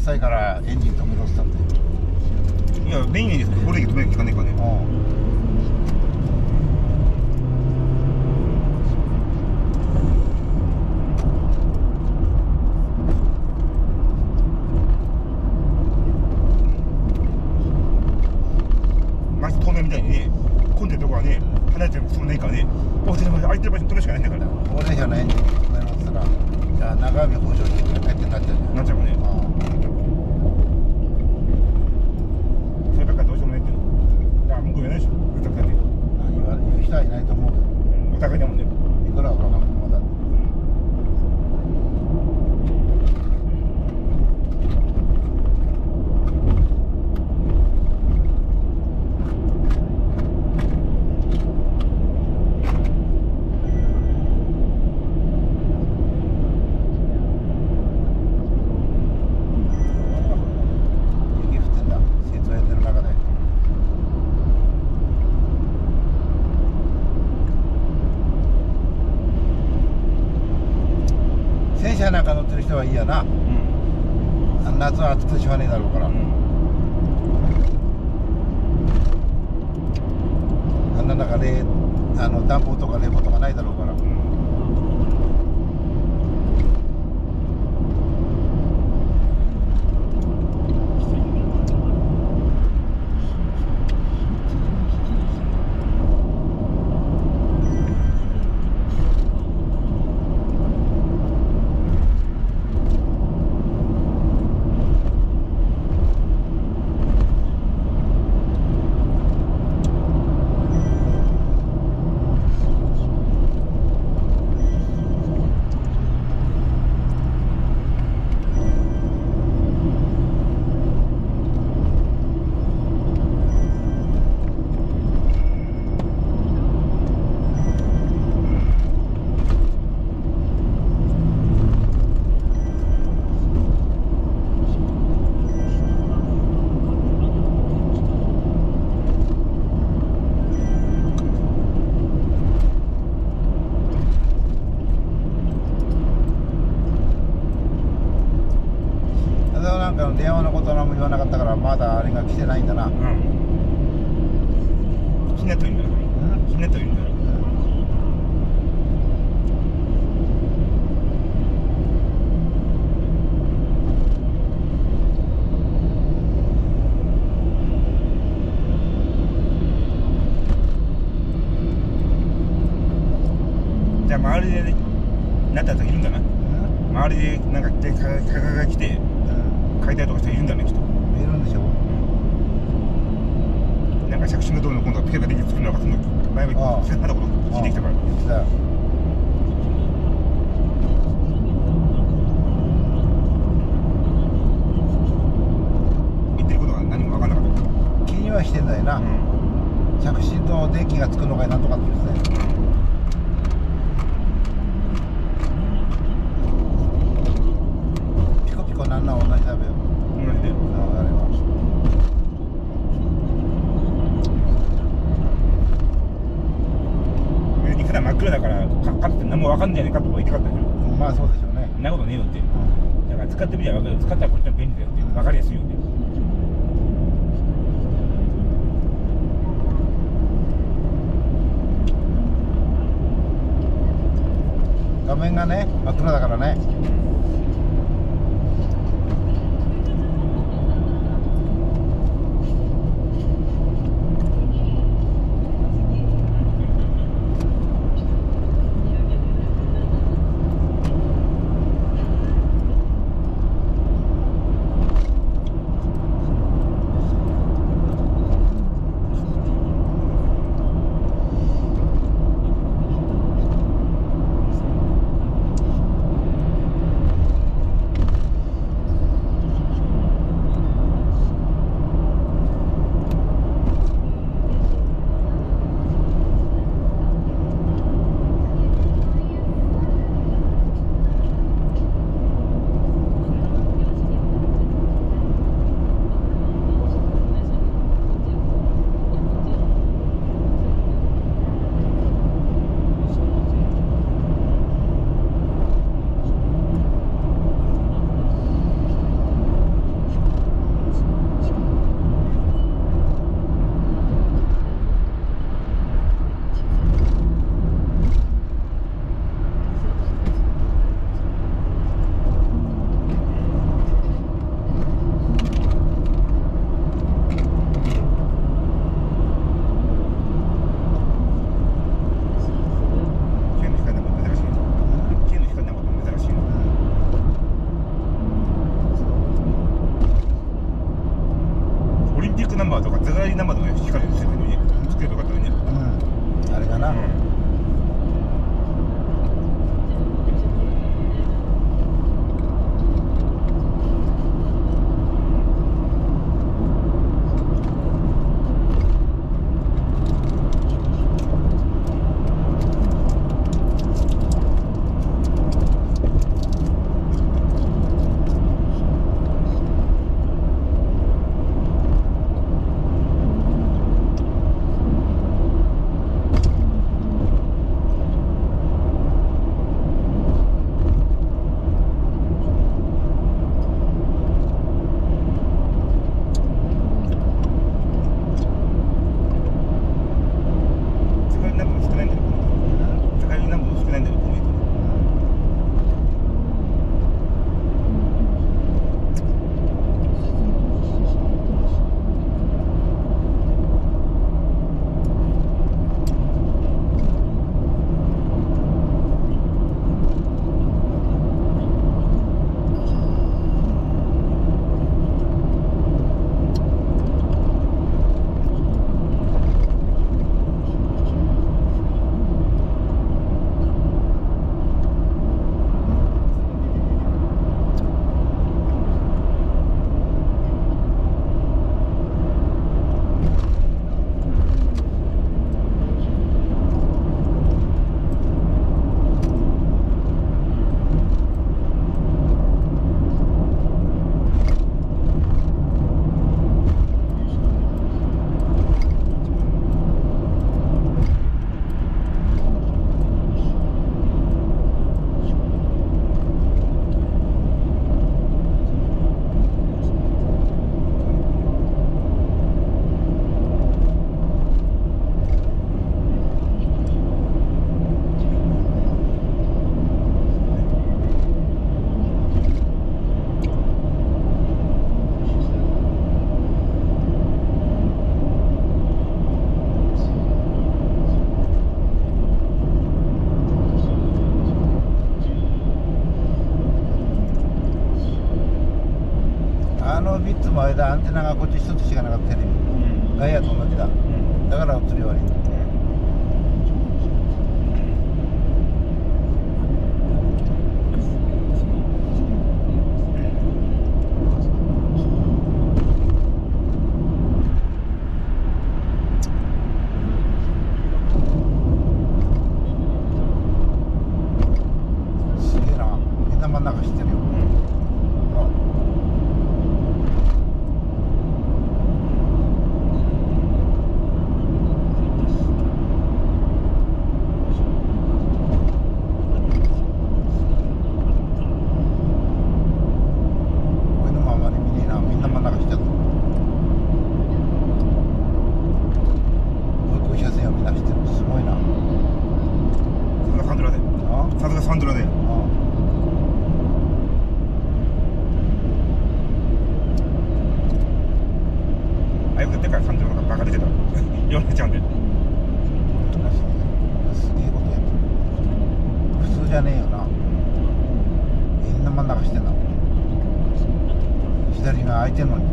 さいからエンジン止めろって言ったんだよ。 いやメインにブレーキ止めなきゃいかんねえからね。まず透明みたいにね、混んでるとこはね、離れてることもないからね、空いてる場所に止めるしかないんだから。 高齢者のエンジン止めろって言ったら、じゃあ長見補助してくれないってなっちゃうじゃん。 なっちゃうもんね。そればっかりどうしようもないっていうの。だから文句言えないでしょ、うたくたって。 言う人はいないと思うけど。 お互いだもんね。 いくら若者だって。戦車なんか乗ってる人はいいやな、夏は暑くてしょうがねえだろうから、あんな中で暖房とか冷房とかないだろうから、なんか電話のこと何も言わなかったからまだあれが来てないんだな。 気になってるんだよ。気になってるんだよ。じゃあ周りでなった人いるんだな。周りでなんかが来て買いたいとか人いるんだね、きっと。 いるんでしょ。 なんか着信がどうの今度はピケができる作るのかその前もそんなこと聞いてきたから。 言ってたよ。 言ってることが何も分からなかった。 気にはしてんだよな。着信と電気がつくのかなんとかって言ってたよ。ピコピコなんな同じだべよ。 同じだよ。 あれは。 普段真っ暗だからかって何も分かんないじゃないかとか言いたかったでしょ。 まあそうでしょうね。 そんなことねえよって。だから使ってみりゃ分かる。使ったらこっちの便利だよって分かりやすいよって。 画面がね真っ暗だからね。 の3つも間アンテナがこっち1つしかなかったテレビ、ガイアと同じだ、だから映り悪い。すげえな、みんな真ん中知ってるよ。俺のもあまり見ねえな、みんな真ん中知ってる。5車線をみんな知ってる。すごいな。 さすがサンドラで。 あさすがサンドラで。 ああよくやってるからサンドラがバカ出てた。言われちゃうんで。 すげえことやってる。普通じゃねえよな。みんな真ん中してんだ。左が空いてんのに。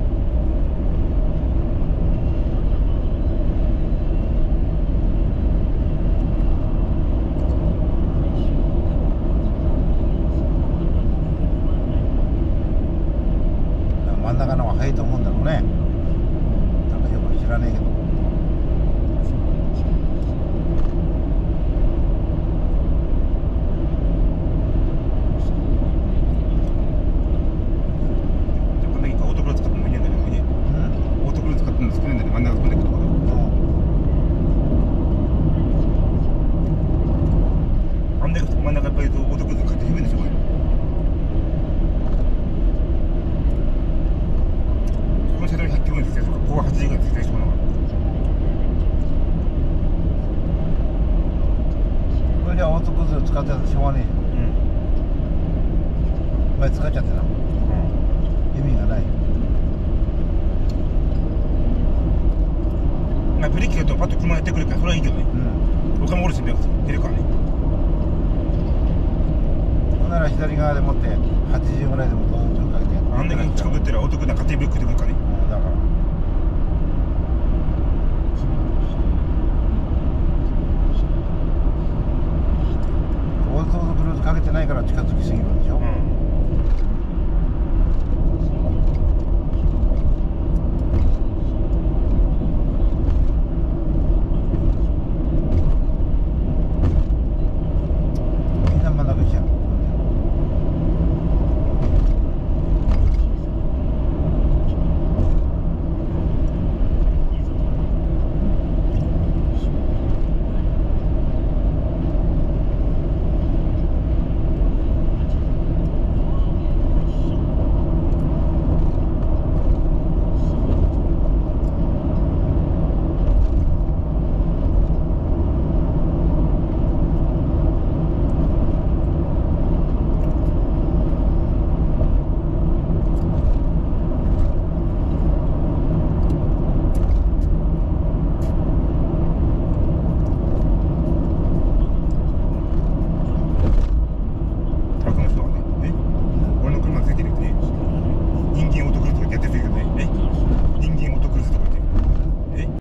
真ん中の方が早いと思うんだろうね。なんかよく知らねえけど。 こんだけオートクロス使ってもいいんだよね。もうねオートクロス使っても少ないんだよね。真ん中飛んでくるところ。あんだけ真ん中やっぱりオートクロス買ってるんでしょこれ。この車道に100キロぐらいですよ。ここは80ぐらいですよ。このこれじゃあオートクルーズ使ってたらしょうがねえじゃん。前使っちゃってな。意味がない。 まあブレーキがとパッと車やってくるからそれはいいけどね。他もおるしね、減るからね。 ほんなら左側でもって80ぐらいでもどうぞかけて。 あんだけ近くってらオートクルーズ勝手にブレーキ食ってくるからね。 だからオートクルーズかけてないから近づきすぎるんでしょ。